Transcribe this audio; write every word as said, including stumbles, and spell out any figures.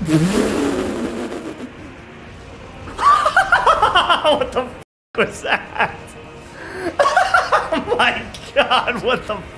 What the f was that? Oh my god, what the f